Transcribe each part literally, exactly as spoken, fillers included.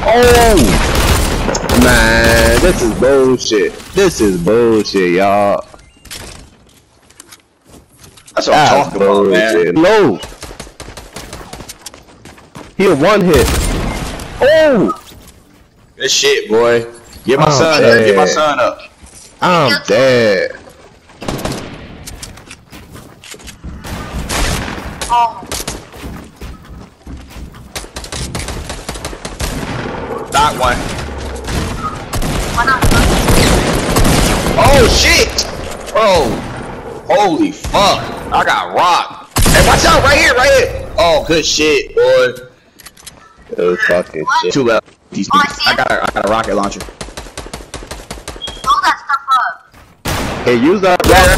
Oh! Man, this is bullshit. This is bullshit, y'all. That's what I'm talking about, man. Low. He a one hit. Oh! Good shit, boy. Get my I'm son dead. up. Get my son up. I'm dead. Oh. Not one. Why not? Oh shit! Bro. Holy fuck. I got rocked. Hey, watch out right here, right here. Oh, good shit, boy. Oh, fucking What? shit. Two left. These Oh, I people. see I it. got a, I got a rocket launcher. Blow that stuff up. Hey, use that. Yeah.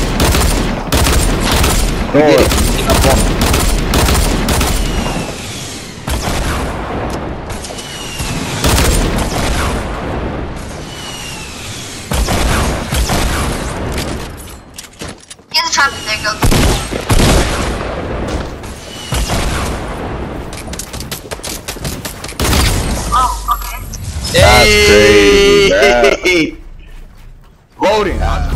We Go did on. it. Sneak up on me. He has a trap. There you go. Oh, okay. That's crazy, Hey! Loading.